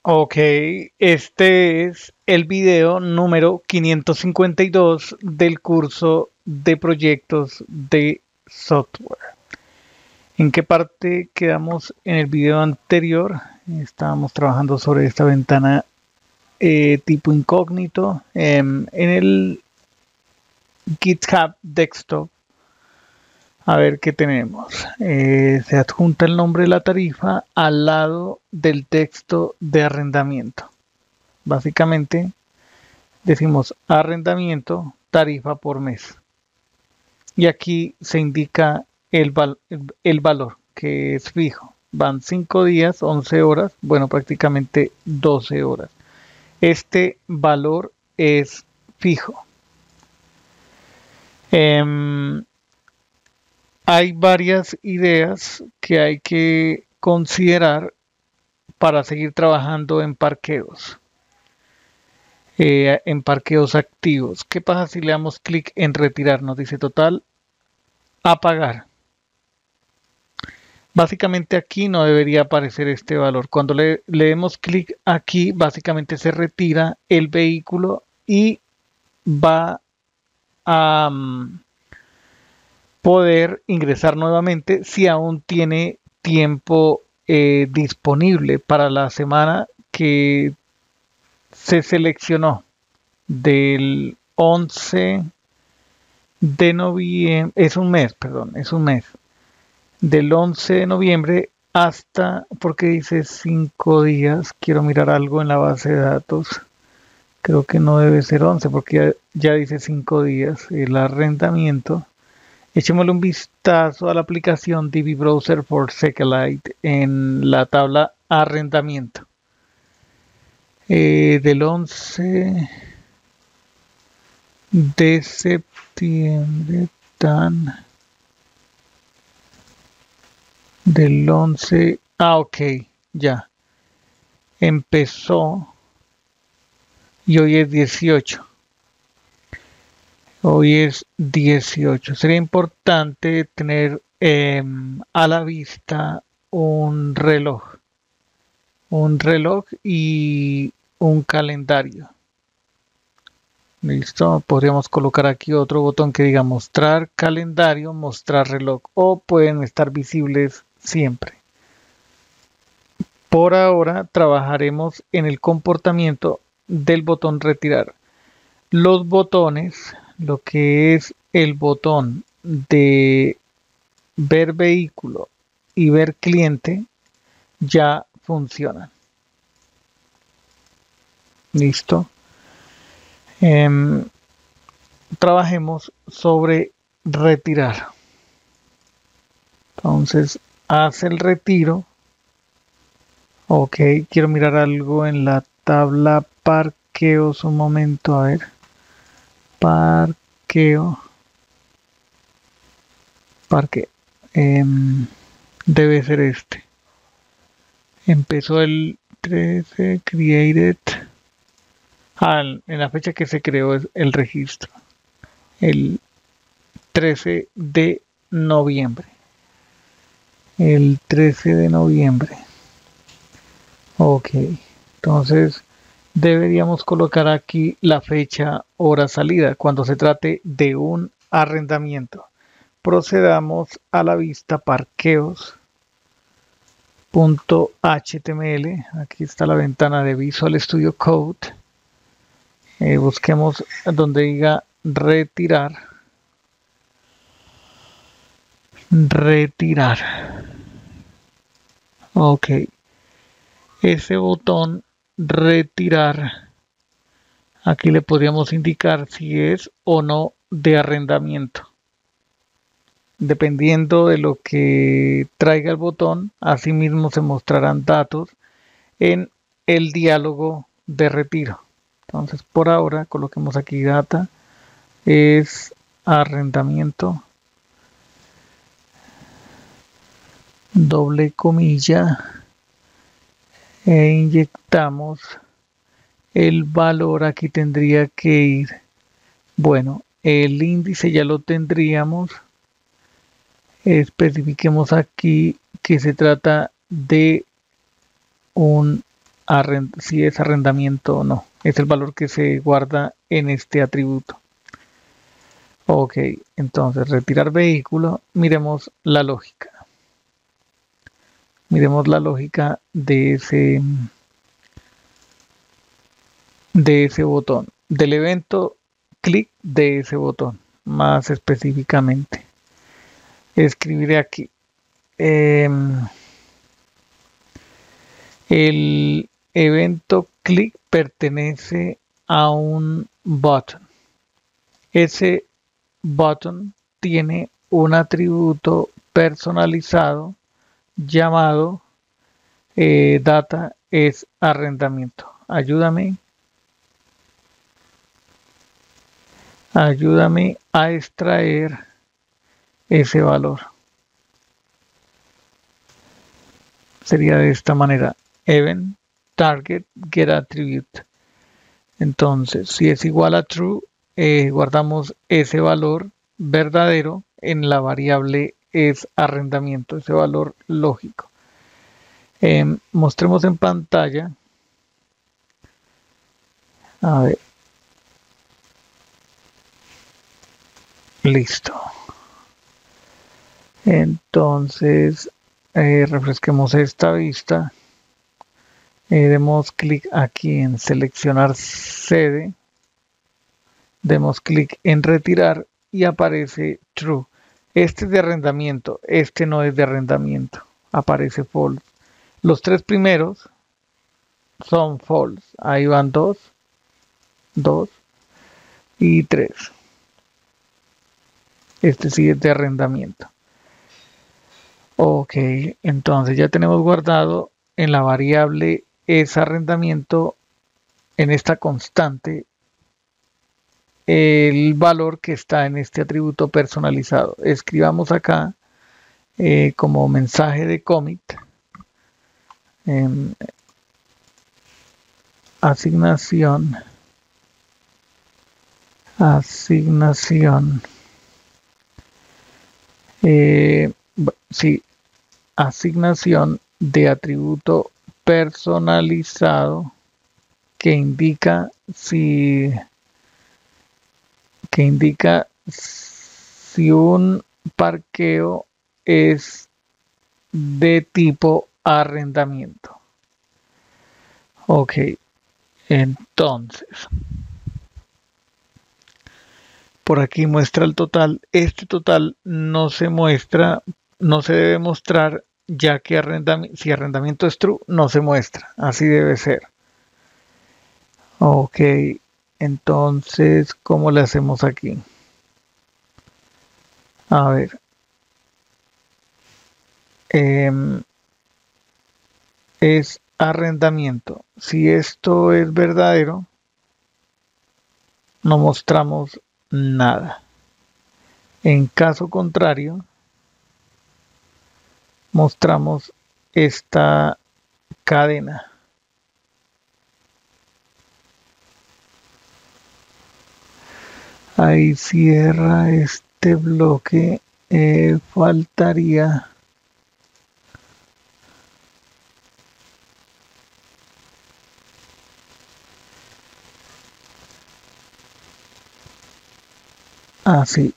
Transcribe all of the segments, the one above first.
Ok, este es el video número 552 del curso de proyectos de software. ¿En qué parte quedamos en el video anterior? Estábamos trabajando sobre esta ventana tipo incógnito en el GitHub Desktop. A ver qué tenemos. Se adjunta el nombre de la tarifa al lado del texto de arrendamiento. Básicamente decimos arrendamiento, tarifa por mes. Y aquí se indica el valor, que es fijo. Van 5 días, 11 horas, bueno, prácticamente 12 horas. Este valor es fijo. Em, Hay varias ideas que hay que considerar para seguir trabajando en parqueos activos. ¿Qué pasa si le damos clic en retirar? Nos dice total, apagar. Básicamente aquí no debería aparecer este valor. Cuando le demos clic aquí, básicamente se retira el vehículo y va a poder ingresar nuevamente si aún tiene tiempo disponible para la semana que se seleccionó del 11 de noviembre, es un mes, perdón, es un mes, del 11 de noviembre hasta, porque dice 5 días, quiero mirar algo en la base de datos, creo que no debe ser 11 porque ya dice 5 días, el arrendamiento. Echémosle un vistazo a la aplicación DB Browser for SQLite en la tabla arrendamiento. Del 11 de septiembre, del 11. Ok, ya. Empezó y hoy es 18. Hoy es 18. Sería importante tener a la vista un reloj y un calendario. Listo, podríamos colocar aquí otro botón que diga mostrar calendario, mostrar reloj o pueden estar visibles siempre. Por ahora trabajaremos en el comportamiento del botón retirar. Los botones, lo que es el botón de ver vehículo y ver cliente, ya funcionan. Listo. Trabajemos sobre retirar. Entonces, hace el retiro. Ok, quiero mirar algo en la tabla parqueos un momento, a ver. Parqueo. Parque. Debe ser este. Empezó el 13, created. En la fecha que se creó es el registro. El 13 de noviembre. El 13 de noviembre. Ok. Entonces deberíamos colocar aquí la fecha, hora, salida cuando se trate de un arrendamiento. Procedamos a la vista parqueos.html. Aquí está la ventana de Visual Studio Code. Busquemos donde diga retirar. Retirar. Ok. Ese botón retirar. Aquí le podríamos indicar si es o no de arrendamiento. Dependiendo de lo que traiga el botón, asimismo se mostrarán datos en el diálogo de retiro. Entonces, por ahora, coloquemos aquí data, es arrendamiento, doble comilla, e inyectamos el valor. Aquí tendría que ir, bueno, el índice ya lo tendríamos. Especifiquemos aquí que se trata de un si es arrendamiento o no. Es el valor que se guarda en este atributo. Ok, entonces retirar vehículo. Miremos la lógica. Miremos la lógica de ese botón. Del evento clic de ese botón. Más específicamente. Escribiré aquí. El evento click pertenece a un button. Ese button tiene un atributo personalizado llamado data es arrendamiento. Ayúdame a extraer ese valor. Sería de esta manera: event target get attribute. Entonces, si es igual a true, guardamos ese valor verdadero en la variable es arrendamiento, ese valor lógico. Mostremos en pantalla. A ver. Listo. Entonces, refresquemos esta vista. Demos clic aquí en seleccionar sede. Demos clic en retirar y aparece true. Este es de arrendamiento, este no es de arrendamiento. Aparece false. Los tres primeros son false. Ahí van 2 y 3. Este sí es de arrendamiento. Ok, entonces ya tenemos guardado en la variable es arrendamiento, en esta constante, el valor que está en este atributo personalizado. Escribamos acá como mensaje de commit, asignación sí, asignación de atributo personalizado que indica si un parqueo es de tipo arrendamiento. Ok, entonces por aquí muestra el total. Este total no se muestra, no se debe mostrar, ya que si arrendamiento es true, no se muestra. Así debe ser. Ok, entonces, ¿cómo le hacemos aquí? A ver. Es arrendamiento. Si esto es verdadero, no mostramos nada. En caso contrario, mostramos esta cadena. Ahí cierra este bloque. Faltaría así,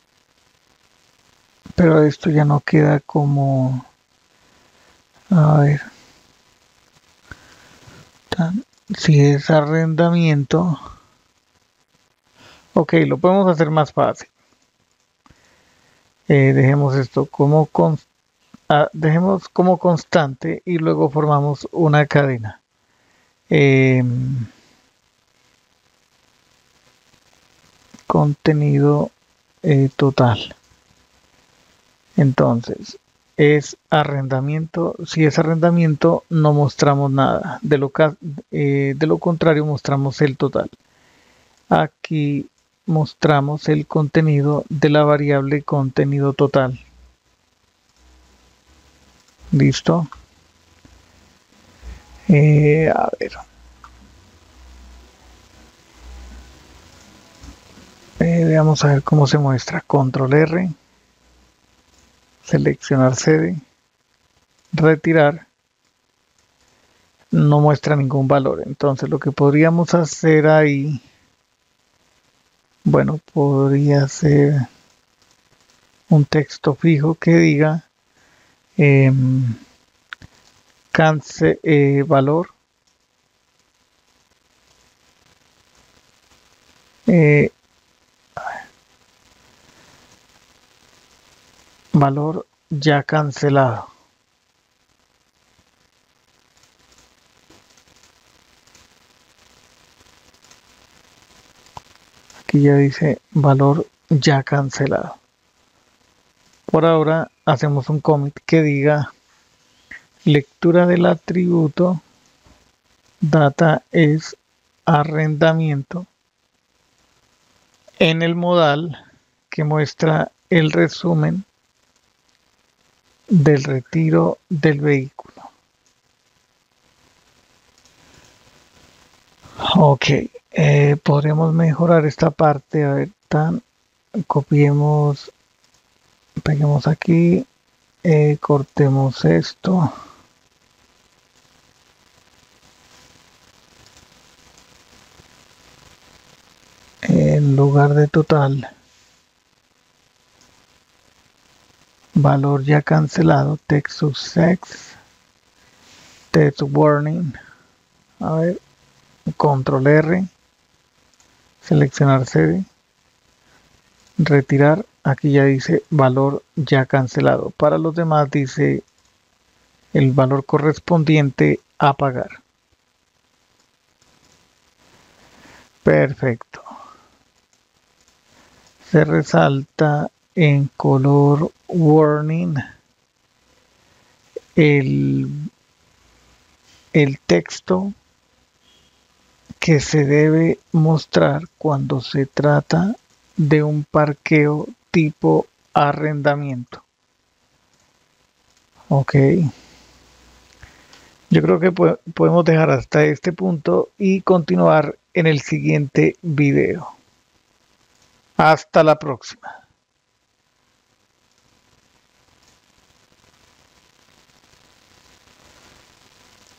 pero esto ya no queda como, a ver, si es arrendamiento. Ok, lo podemos hacer más fácil. Dejemos esto como dejemos como constante y luego formamos una cadena. Contenido total. Entonces, es arrendamiento. Si es arrendamiento, no mostramos nada. De lo contrario, mostramos el total. Aquí mostramos el contenido de la variable contenido total. Listo. A ver. Veamos a ver cómo se muestra. Control R. Seleccionar sede. Retirar. no muestra ningún valor. Entonces lo que podríamos hacer ahí, bueno, podría ser un texto fijo que diga eh, valor eh, valor ya cancelado. Aquí ya dice valor ya cancelado. Por ahora hacemos un commit que diga lectura del atributo data es arrendamiento en el modal que muestra el resumen del retiro del vehículo. Ok, podremos mejorar esta parte. A ver, copiemos, peguemos aquí, cortemos esto. En lugar de total, valor ya cancelado, text success, text warning. A ver, control R, seleccionar sede, retirar. Aquí ya dice valor ya cancelado. Para los demás dice el valor correspondiente a pagar. Perfecto. Se resalta en color warning el texto que se debe mostrar cuando se trata de un parqueo tipo arrendamiento. Ok. Yo creo que podemos dejar hasta este punto y continuar en el siguiente video. Hasta la próxima.